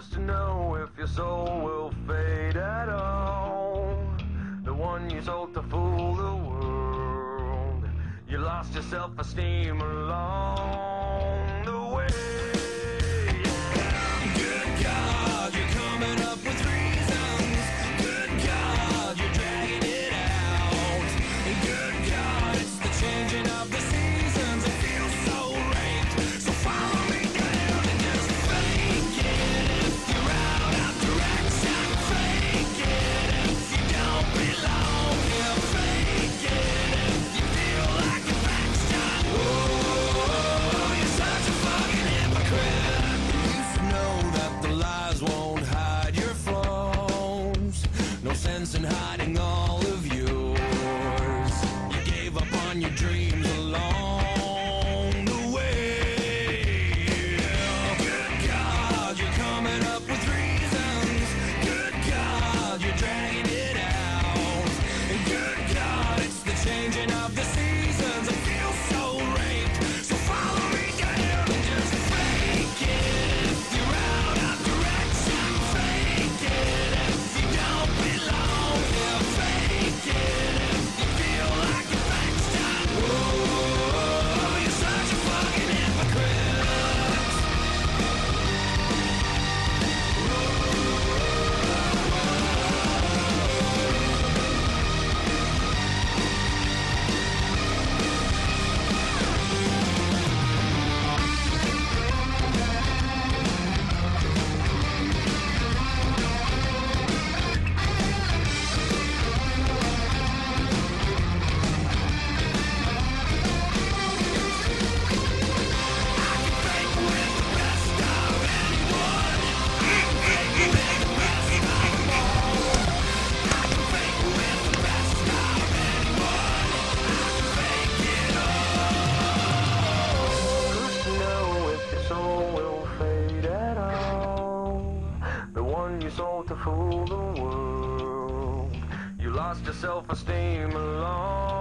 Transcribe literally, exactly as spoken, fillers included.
Who's to know if your soul will fade at all? The one you sold to fool the world. You lost your self-esteem along the way. Good God, you're coming up with reasons. Good God, you're dragging it out. Good God, it's the changing of the seasons. It feels so raped. So follow me down and just fake it if you're out of direction. Fake it if you don't belong. Yeah, fake it if you feel like a faction. Oh, you're such a fucking hypocrite. You used to know that the lies won't hide your flaws. No sense in hiding all of yours. You gave up on your dreams along the way. Good God, you're coming up with reasons. Good God, you're dragging it out. And good God, it's the changing of the seasons. I feel so raped. So follow me down and just fake it if you're out of direction. Fake it if you don't belong. Yeah, fake it if you feel like a faction. Oh, you're such a fucking hypocrite. Who's to know if your soul will fade at all? The one you sold to fool the world. You lost your self-esteem along